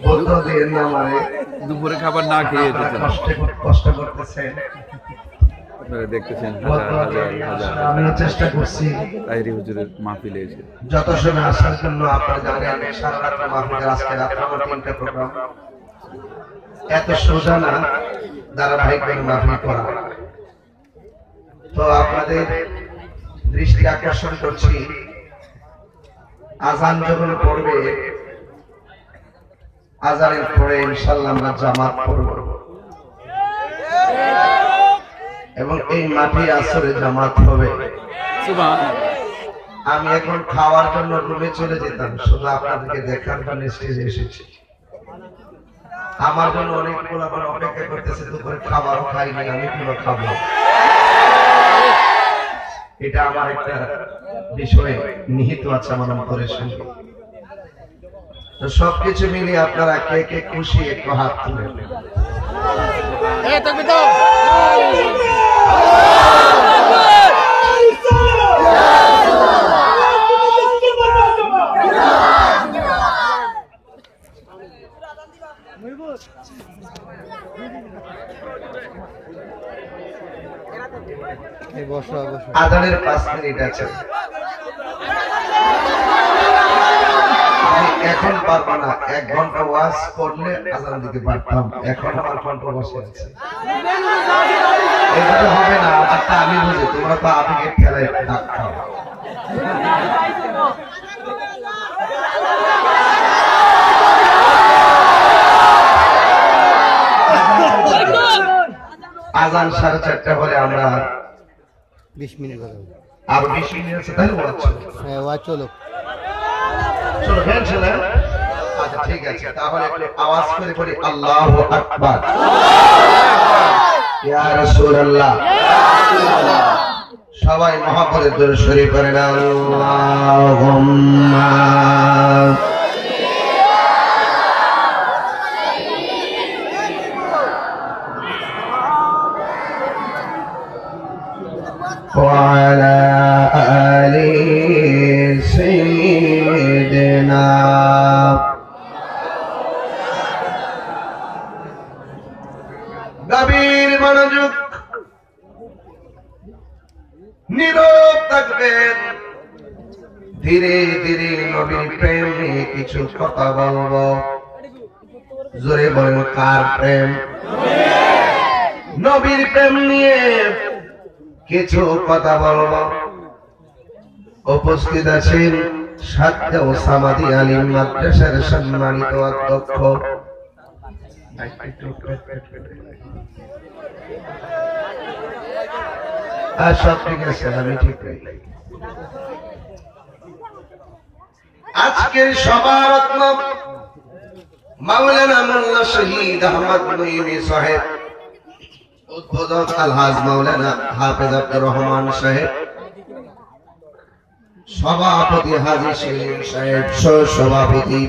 বলতে দিন না মানে দুপুরে খাবার না খেয়ে কষ্ট করতেছেন আপনারা দেখতেছেন হাজার হাজার হাজার আমিও চেষ্টা করছি তাহিরি হুজুরের মাহফিলে এসে যত সময় আসার জন্য আপনারা জানেন সারা রাত মাহফিলের আজকে রাত আমার 3টা প্রোগ্রাম এত সোজা না ধারাবাহিক মাহফিল করা তো আপনাদের দৃষ্টি আকর্ষণ করছি আজান যখন পড়বে আজানের পরে ইনশাআল্লাহ আমরা জামাত পড়ব এবং এই মাঠে আসরে জামাত হবে আমি এখন খাওয়ার জন্য রুমে চলে যেতাম শুধু আপনাদেরকে দেখার জন্য স্টেজে এসেছি আমার জন্য অনেক পোলাপান অপেক্ষা করতেছে দুপুরে খাবারও খাইনি আমি কোনো খাবো এটা আমার একটা বিষয় নিহিত আছে আমার অন্তরের সঙ্গে তো সবকিছু মিলিয়ে আপনারা কে কে খুশি একটু হাত তুলে আজানের 5 মিনিট আছে এখন পারবো না 1 ঘন্টা ওয়াজ করলে আজান দিতে পারতাম এখন আমার কণ্ঠ বসে আছে এটা হবে না আচ্ছা আমি বুঝি তোমরা তো আবেগে খেলায় ডাক খাও আজান 4:30 হলে আমরা 20 মিনিট আর 20 মিনিট আছে তাহলে ওয়াজ হ্যাঁ ওয়াজ চলো চলো গান চলে আচ্ছা ঠিক আছে তাহলে একটু আওয়াজ করে পড়ি আল্লাহু আকবার ইয়া রাসূলুল্লাহ সবাই মহব্বতে দরুদ শরীফ পড়েন আল্লাহুম্মা وعلى آل سيدنا গভীর মনোযোগ নীরব থাকবেন ধীরে ধীরে নবীর প্রেম নিয়ে কিছু কথা বলবো জোরে বলেন কার প্রেম নবীর প্রেম নিয়ে কিছু কথা বলবো উপস্থিত আছেন সাতটা ওসামাদি আলিম মাদ্রাসার সম্মানিত অধ্যক্ষ সব ঠিক আছে আমি ঠিক আজকের সভারত্ন মাওলানা মোল্লা শহীদ আহমদ নঈমী সাহেব উদ্বোধক আলহাজ মাওলানা হাফেজ আব্দুর রহমান সাহেব সভাপতি হাজী সেলিম সাহেব সহ সভাপতি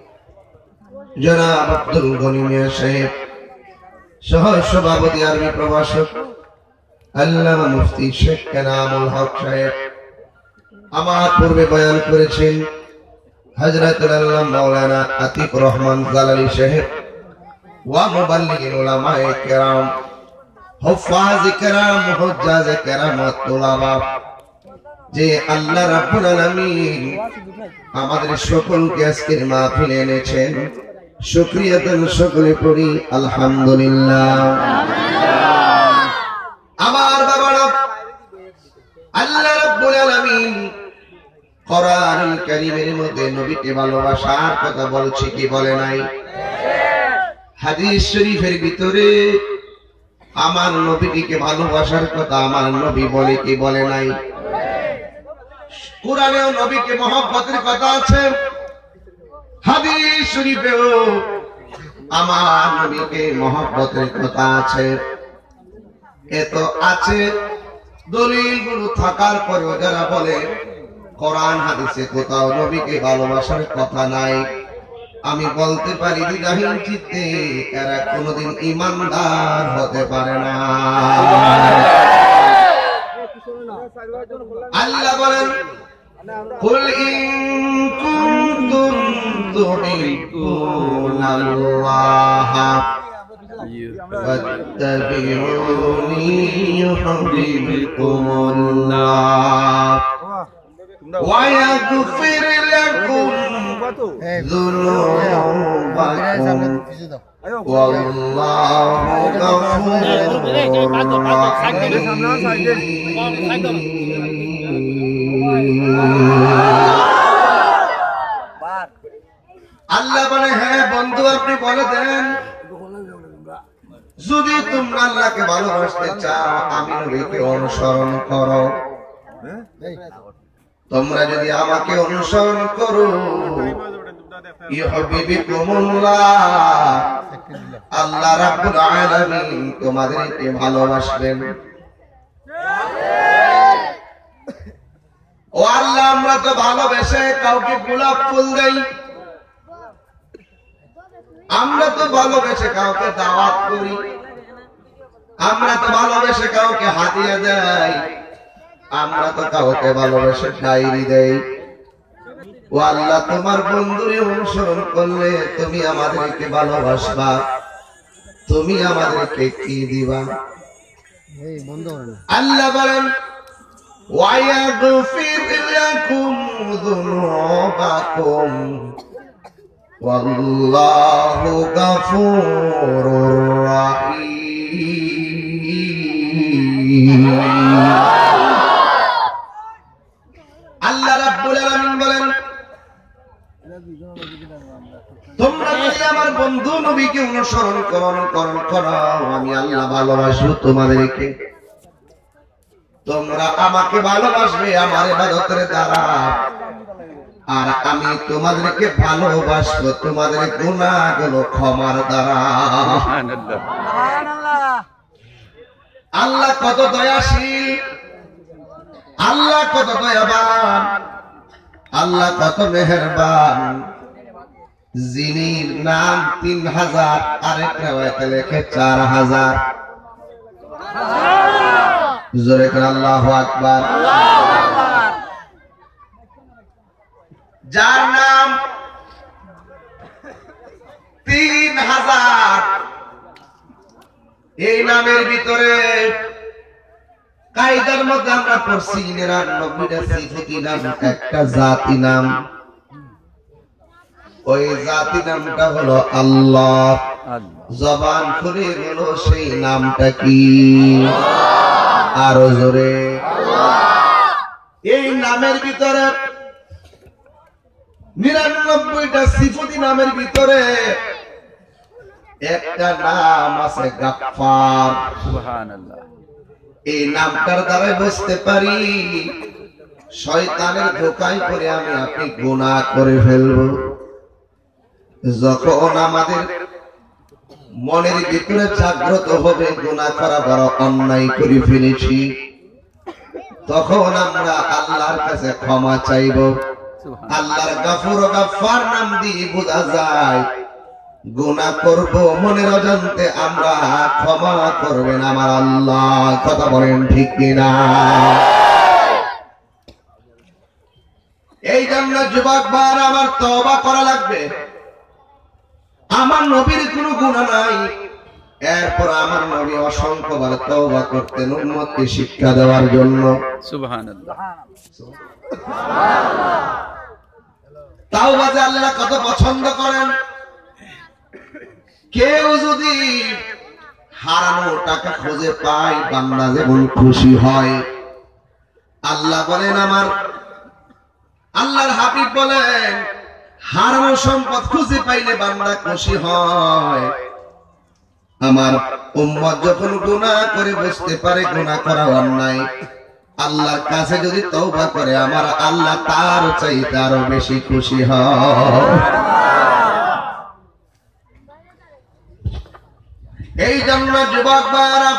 জনাব আব্দুল গনি মিয়া সাহেব সহ সভাপতি আরবি প্রভাষক আল্লামা মুফতি শেখ এনামুল হক সাহেব আমার পূর্বে বয়ান করেছেন হযরতুল আল্লামা মাওলানা আতিক রহমান জালালী সাহেব ওয়া মুবাল্লিগিন উলামায়ে কেরাম হুফাজ কেরাম মুহজ্জাজ কেরাম ওয়া তুলাবা যে আল্লাহ রাব্বুল আলামিন আমাদের সকলকে আজকের মাহফিলে এনেছেন শুকরিয়া দেন সকলে পড়ি আলহামদুলিল্লাহ আমার বাবারা আল্লাহ রাব্বুল আলামিন কোরআনুল কারীমের মধ্যে নবীকে ভালোবাসার কথা বলছে কি বলে নাই হাদিস শরীফের ভিতরে আমার নবীকে ভালোবাসার কথা আমার নবী বলে কি বলে নাই কোরআনেও নবীকে মহব্বতের কথা আছে হাদিস শরীফেও আমার নবীকে মহব্বতের কথা আছে এত আছে দলিলগুলো থাকার পরেও যারা বলে কোরআন হাদিসে কোথাও নবীকে ভালোবাসার কথা নাই আমি বলতে পারি বিদাহীন চিত্তে এরা কোনোদিন ঈমানদার হতে পারে না আল্লাহ বলেন قل إن كنتم تحبون الله فاتبعوني يحببكم الله ويغفر لكم ذنوبكم والله غفور আল্লাহ বলে হ্যাঁ বন্ধু আপনি বলে দেন যদি তোমরা আল্লাহকে ভালোবাসতে চাও আমি নবীকে অনুসরণ করো তোমরা যদি আমাকে অনুসরণ করো ইউহিব্বুকুমুল্লাহ আল্লাহ রাব্বুল আলামিন তোমাদেরকে ভালোবাসবেন ও আল্লাহ আমরা তো ভালোবেসে কাউকে গোলাপ ফুল দেই আমরা তো ভালোবেসে কাউকে দাওয়াত করি আমরা তো ভালোবেসে কাউকে হাদিয়া দেই আমরা তো কাউকে ভালোবেসে ডায়েরি দেই ও আল্লাহ তোমার বন্ধুরে অনুসরণ করলে তুমি আমাদেরকে ভালোবাসবা তুমি আমাদেরকে কি দিবা আল্লাহ বলেন وَيَغْفِرْ لَكُمْ ذُنُوبَكُمْ وَاللَّهُ غَفُورٌ رَّحِيمٌ আল্লাহ রাব্বুল আলামিন বলেন তোমরা যদি আমার বন্ধু নবীকে অনুসরণ করো আমি আল্লাহ ভালোবাসবো তোমাদেরকে তোমরা আমাকে ভালোবাসবে আমার ইবাদতের দ্বারা আর আমি তোমাদেরকে ভালোবাসবো তোমাদের গুনাহগুলো ক্ষমার দ্বারা আল্লাহ কত দয়াশীল আল্লাহ কত দয়াবান আল্লাহ কত মেহেরবান যিনির নাম 3000 আরেক রাওয়ায়াতে লেখে 4000 জোরে করে আল্লাহু আকবার যার নাম 3000 এই নামের ভিতরে কায়দার মধ্যে আমরা পড়ছি 99টা সিফাতি নাম একটা জাতি নাম ওই জাতি নামটা হলো আল্লাহ জবান খুলে বলো সেই নামটা কি আরো জোরে এই নামের ভিতরে 99টা সিফাতি নামের ভিতরে একটা নাম আছে গাফফার সুবহানাল্লাহ এই নামটার দ্বারা বুঝতে পারি শয়তানের ধোঁকায় পড়ে আমি আপনি গুনাহ করে ফেলব যখন আমাদের মনের ভিতরে জাগ্রত হবে গুনাহ করা বড় অন্যায় করে ফেলেছি তখন আমরা আল্লাহর কাছে ক্ষমা চাইব আল্লাহর গফুর ও গফফার নাম দিয়ে বোঝা যায় গুনাহ করব মনের অজান্তে আমরা ক্ষমা করবেন আমার আল্লাহ কথা বলেন ঠিক কিনা এই জন্য যুবক ভাই আমার তওবা করা লাগবে আমার নবীর কোনো গুনাহ নাই এরপর আমার নবী অসংখ্যবার তওবা করতেন উম্মতকে শিক্ষা দেওয়ার জন্য সুবহানাল্লাহ তাওবা যে আল্লাহ কত পছন্দ করেন কেউ যদি হারানো টাকা খুঁজে পায় বান্দা যেমন খুশি হয় আল্লাহ বলেন আমার আল্লাহর হাবিব বলেন হারানো সম্পদ খুঁজে পাইলে বান্দা খুশি হয় আমার উম্মত যখন গুনাহ করে বুঝতে পারে গুনাহ করা অন্যায় আল্লাহর কাছে যদি তওবা করে আমার আল্লাহ তার চাইতে আরো বেশি খুশি হয় এই জন্য যুবক ভাইরা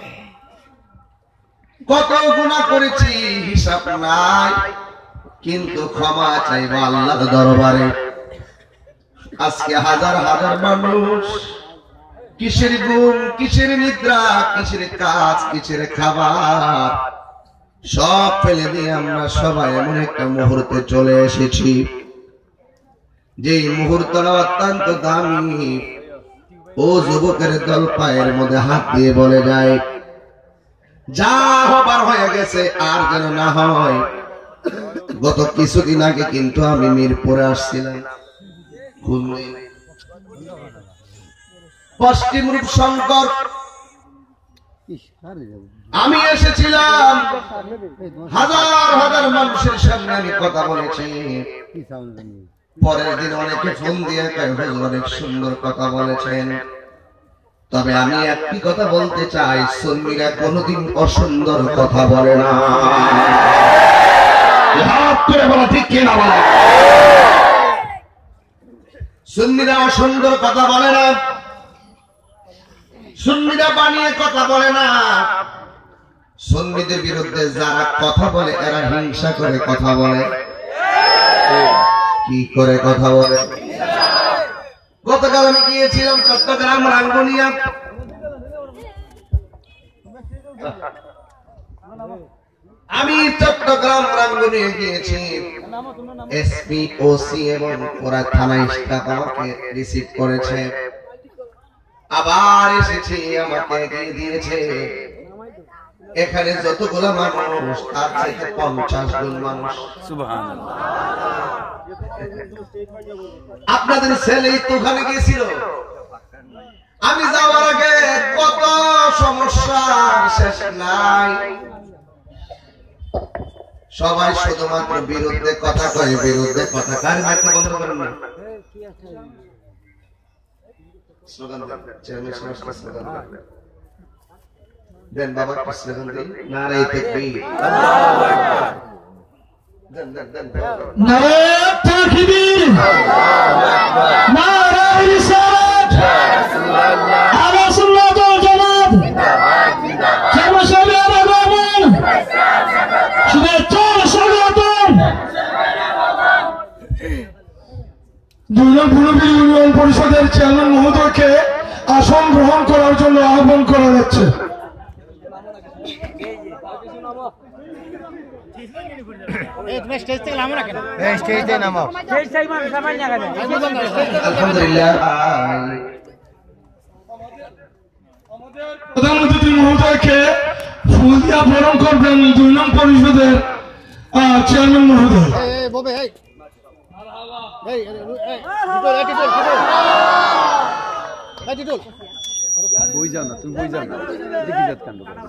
কত গুনাহ করেছি হিসাব নাই কিন্তু ক্ষমা চাইব আল্লাহর দরবারে আজকে হাজার হাজার মানুষ কিসের ঘুম কিসের নিদ্রা কিসের কাজ কিসের খাবার সব ফেলে দিয়ে আমরা সবাই এমন একটা মুহূর্তে চলে এসেছি, যে মুহূর্তটা অত্যন্ত দামি। ও যুবকের দল পায়ের মধ্যে হাত দিয়ে বলে যায়, যা হবার হয়ে গেছে, আর যেন না হয়। গত কিছুদিন আগে কিন্তু আমি মিরপুরে আসছিলাম, পশ্চিম রূপশঙ্কর। আমি এসেছিলাম, হাজার হাজার মানুষের সামনে আমি কথা বলেছি। পরের দিন অনেকে ফোন দিয়ে অনেক সুন্দর কথা বলেছেন, তবে আমি একটি কথা বলতে চাই, সুন্নিরা কোনোদিন অসুন্দর কথা বলে না। ঠিক কিনা বলে? সুন্নিরা অসুন্দর কথা বলে না, সুন্নিরা বানিয়ে কথা বলে না। সুন্নিদের বিরুদ্ধে যারা কথা বলে এরা হিংসা করে কথা বলে। কি করে কথা বলে? গতকাল আমি গিয়েছিলাম চট্টগ্রাম রাঙ্গুনিয়া। আমি চট্টগ্রাম রাঙ্গুনিয়া গিয়েছি, এসপি, ওসি এবং ওরা থানা স্টাফ আমাকে রিসিভ করেছে। আবার এসেছি, আমাকে এগিয়ে দিয়েছে। এখানে যতগুলো মানুষ, তার থেকে 50 গুণ মানুষ। সুবহানাল্লাহ। আপনাদের ছেলে তো ওখানে গিয়েছিল। আমি যাওয়ার আগে কত সমস্যা শেষ নাই। সবাই শুধুমাত্র বিরুদ্ধে কথা কয়, বিরুদ্ধে কথা। কার মাইকটা বন্ধ করেন না, স্লোগান দেন, চেয়ারম্যান সাহেব স্লোগান দেন। দেন বাবা একটা স্লোগান দিন, নারে তাকবীর, আল্লাহু আকবার। দেন দেন দেন, নারে তাকবীর, আল্লাহু আকবার, নারে রিসালাত, ইয়া রাসূলুল্লাহ, আলা সুন্নাত ওয়াল জামাত, জিন্দাবাদ জিন্দাবাদ, চেয়ারম্যান সাহেব আগমন, শুভেচ্ছা স্বাগতম। 2 নং ভূমি ইউনিয়ন পরিষদের চেয়ারম্যান মহোদয়কে আসন গ্রহণ করার জন্য আহ্বান করা যাচ্ছে। প্রধান অতিথি মহোদয়কে ফুল দিয়া বরণ করবেন 2 নং পরিষদের চেয়ারম্যান মহোদয়। বই যাও না, তুমি বই যাও না, দেখি যাত কাণ্ড করো।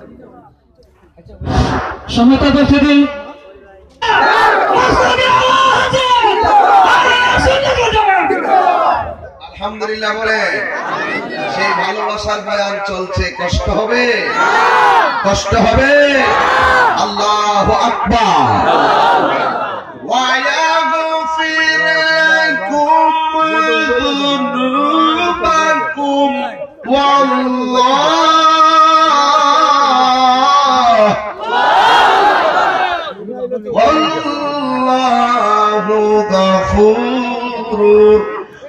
সম্মানিত উপস্থিতি, আলহামদুলিল্লাহ বলে। সেই ভালোবাসার বয়ান চলছে, কষ্ট হবে, কষ্ট হবে। আল্লাহু আকবার। ওয়া ইয়াগফির লাকুম যুনুবাকুম ওয়াল্লাহু গফুরুর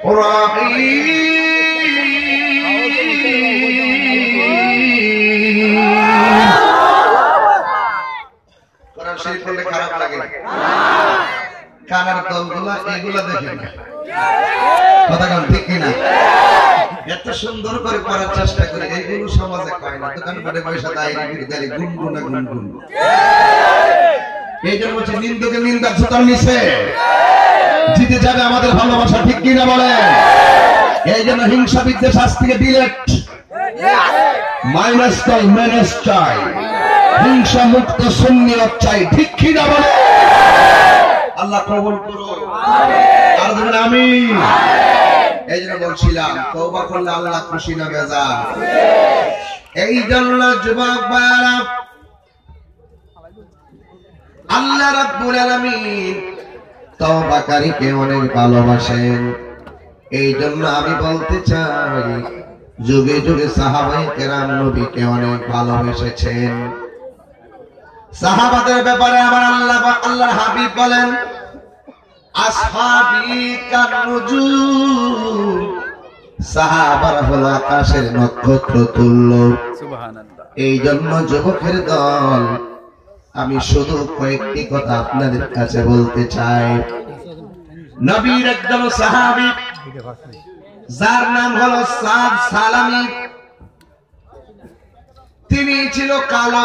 কোরআন শরীফ পড়লে খারাপ লাগে? কানার দলগুলা এগুলা দেখে না, কথা কান ঠিক কিনা? এত সুন্দর করে পড়ার চেষ্টা করে, এইগুলো সমাজে পায় না। দোকান পাটে পয়সা দাঁড়িয়ে গুনগুনা গুনগুন। এই জন্য হচ্ছে নিন্দুকে নিন্দার জুতার নিচে জিতে যাবে আমাদের ভালোবাসা, ঠিক কিনা বলে? এই জন্য হিংসা বিদ্বেষ আজ থেকে ডিলেট, মাইনাস চাই, ম্যানেজ চাই, হিংসা মুক্ত সুন্নিয়ত চাই, ঠিক কিনা বলে? আল্লাহ কবুল করুন, আর বলেন আমিন। এই জন্য বলছিলাম, তওবা করলে আল্লাহ খুশি না বেজার। এই জন্য যুবক ভাইরা, আল্লাহ রাব্বুল আলামিন তওবাকারীকে অনেক ভালোবাসেন। এই জন্য আমি বলতে চাই, যুগে যুগে সাহাবায়ে কেরাম নবীকে অনেক ভালোবেসেছেন। সাহাবাদের ব্যাপারে আমার আল্লাহর হাবিব বলেন, আসহাবি কানুজুম, সাহাবারা হলো আকাশের নক্ষত্র তুল্য। সুবহানাল্লাহ। এই জন্য যুবকের দল, আমি শুধু কয়েকটি কথা আপনাদের কাছে বলতে চাই। নবীর একজন সাহাবী যার নাম হলো সাদ সালামি, তিনি ছিল কালো,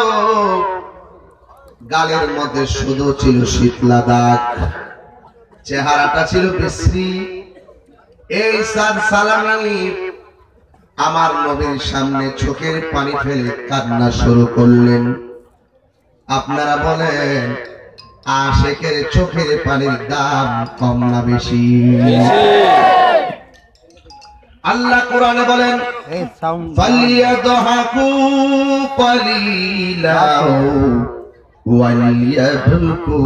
গালের মধ্যে শুধু ছিল শীতলা দাগ, চেহারাটা ছিল বিশ্রী। এই সাদ সালামি আমার নবীর সামনে চোখের পানি ফেলে কান্না শুরু করলেন। আপনারা বলেন আশিকের চোখের পানির দাম কম না বেশি? আল্লাহ কোরআনে বলেন এই সাউন্ড ফালিয়াদহাকু কলিলাও ওয়ালিয়াবকু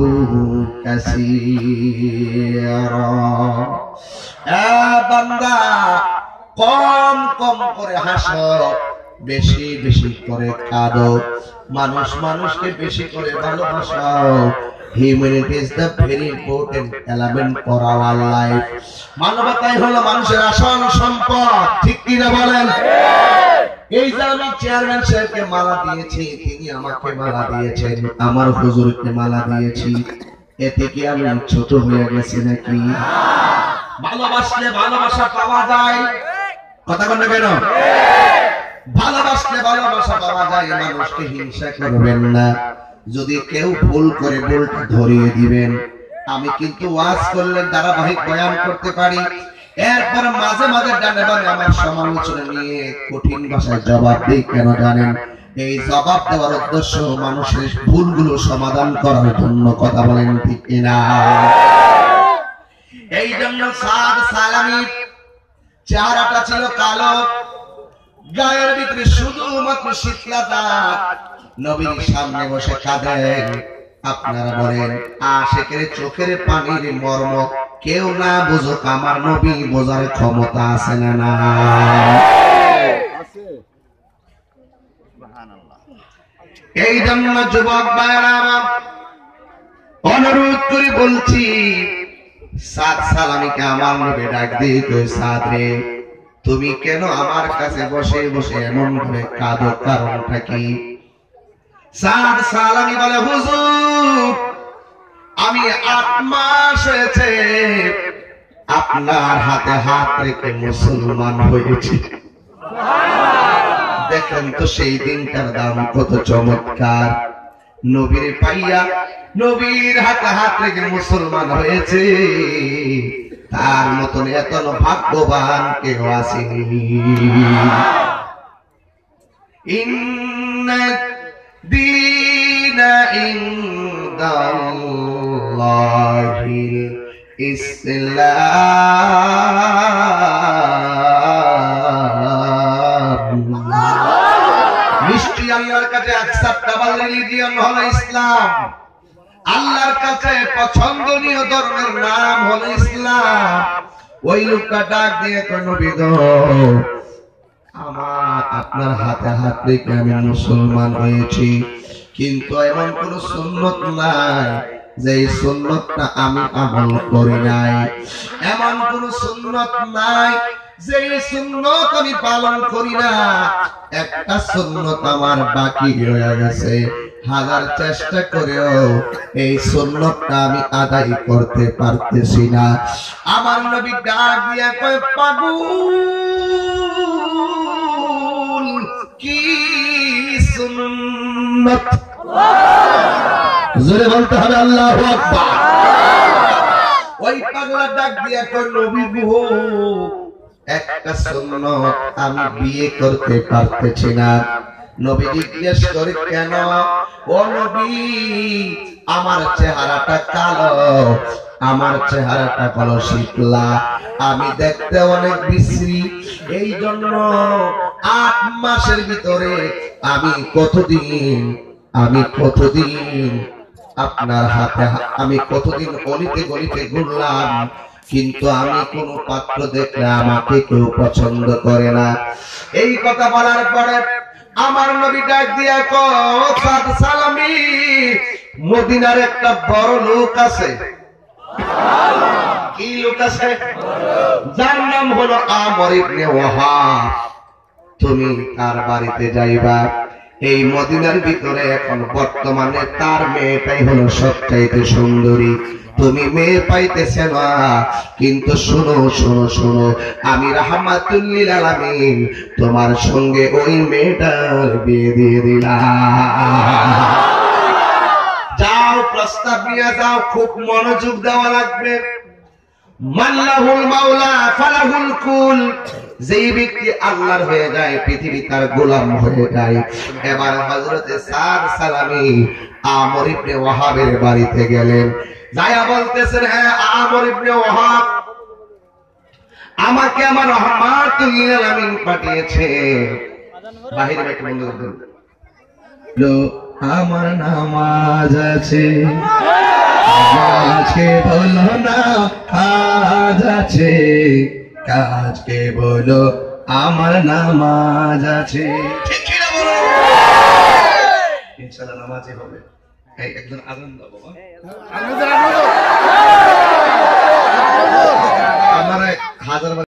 কাসীরা। বান্দা কম কম করে হাসো, বেশি বেশি করে কাঁদো। মানুষ মানুষকে বেশি করে ভালোবাসো। Humanity is the very important element for our life. মানবতাই হলো মানুষের আসল সম্পদ, ঠিক কিনা বলেন? এই যে আমি চেয়ারম্যান সাহেবকে মালা দিয়েছি, তিনি আমাকে মালা দিয়েছেন, আমার হুজুরকে মালা দিয়েছি, এতে কি আমি ছোট হয়ে গেছি নাকি? ভালোবাসলে ভালোবাসা পাওয়া যায়, কথা বলবে কেন? ভালোবাসলে ভালোবাসা পাওয়া যায়। মানুষকে হিংসা করবেন না। যদি কেউ ভুল করে ভুলটা ধরিয়ে দিবেন। আমি কিন্তু ওয়াজ করলে ধারাবাহিক বয়ান করতে পারি, এরপর মাঝে মাঝে ডানে বামে আমার সমালোচনা নিয়ে কঠিন ভাষায় জবাব দিই। কেন জানেন? এই জবাব দেওয়ার উদ্দেশ্য মানুষের ভুলগুলো সমাধান করার জন্য, কথা বলেন ঠিক কিনা? এই জন্য সাদ সালামি চেহারাটা ছিল কালো, গায়ের ভিতরে শুধুমাত্র শীতলা দাগ। নবীর সামনে বসে কাঁদেন। আপনারা বলেন আশিকের চোখের পানির মর্ম কেউ না বুঝুক, আমার নবী বোঝার ক্ষমতা আছে না? না। এই জন্য যুবক ভাইরা আমার অনুরোধ করে বলছি, সাদ সালামিকে আমার নবী ডাক দিয়ে কই, সাদ রে, তুমি কেন আমার কাছে বসে বসে এমন ভাবে কাঁদো? কারণটা কি? সাদ সালামি বলে, হুজুর, আমি 8 মাস হয়েছে আপনার হাতে হাত রেখে মুসলমান হয়েছি। দেখেন তো সেই দিনটার দাম কত চমৎকার। নবীর পাইয়া নবীর হাতে হাত রেখে মুসলমান হয়েছে, তার মতন এত ভাগ্যবান কেউ আসেনি। ইন্না দীনা ইনদাল্লাহিল ইসলাম। নিশ্চয়ই আল্লাহর কাছে অ্যাকসেপ্টেবল রিলিজিয়ন হলো ইসলাম। আল্লাহর কাছে পছন্দনীয় ধর্মের নাম হলো ইসলাম। ওই লোকটা ডাক দিয়ে কই, নবী গো, আমার আপনার হাতে হাত রেখে আমি মুসলমান হয়েছি, কিন্তু এমন কোন সুন্নত নাই যে সুন্নতটা আমি আমল করি নাই। এমন কোন সুন্নত নাই যে সুন্নত আমি পালন করি না। একটা সুন্নত আমার বাকি রয়ে গেছে, হাজার চেষ্টা করেও এই সুন্নতটা আমি আদায় করতে পারতেছি না। আমার নবী ডাক দিয়া কয়, পাগল, কি সুন্নত? জোরে বলতে হবে আল্লাহু আকবার। ওই পাগলা ডাক দিয়া কয়, নবী গো, একটা সুন্নত আমি বিয়ে করতে পারতেছি না। নবী জিজ্ঞেস করে, কেন? ও নবী, আমার চেহারাটা কালো, আমার চেহারাটা কালো শীতলা, আমি দেখতে অনেক বিশ্রী। এই জন্য 8 মাসের ভিতরে আমি কতদিন আপনার হাতে, আমি কতদিন গলিতে গলিতে ঘুরলাম, কিন্তু আমি কোন পাত্র দেখলে আমাকে কেউ পছন্দ করে না। এই কথা বলার পরে আমার নবী ডাক দিয়া কয়, সাদ সালামি, মদিনার একটা বড় লোক আছে। কি লোক আছে? যার নাম হলো আমর ইবনে ওয়াহাব। তুমি তার বাড়িতে যাইবা, এই মদিনার ভিতরে এখন বর্তমানে তার মেয়েটাই হলো সবচাইতে সুন্দরী। তুমি মেয়ে পাইতেছে না, কিন্তু শোনো শোনো শোনো, আমি রাহমাতুল লিল আলামিন তোমার সঙ্গে ওই মেয়েটার বিয়ে দিয়ে দিলাম। যাও প্রস্তাব নিয়ে যাও, খুব মনোযোগ দেওয়া লাগবে। মাল্লাহুল মাওলা ফালাহুল কুল, যেই ব্যক্তি আল্লাহর হয়ে যায় পৃথিবী তার গোলাম হয়ে যায়। এবার হযরতে সাদ সালামী আমর ইবনে ওয়াহাবের বাড়িতে গেলেন, যায়া বলতেছেন, হ্যাঁ আমর ইবনে ওয়াহাব, আমাকে আমার রাহমাতুল লিল আলামিন পাঠিয়েছে। বাহিরে একটু বন্ধ করে দেন। আমার নামাজ আছে, আজকে বলো না কাজ আছে, কাজকে বলো আমার নামাজ আছে। ঠিক কি না বলো? ইনশাআল্লাহ নামাজই হবে। এই একজন আজান দাও বাবা। আমার 1000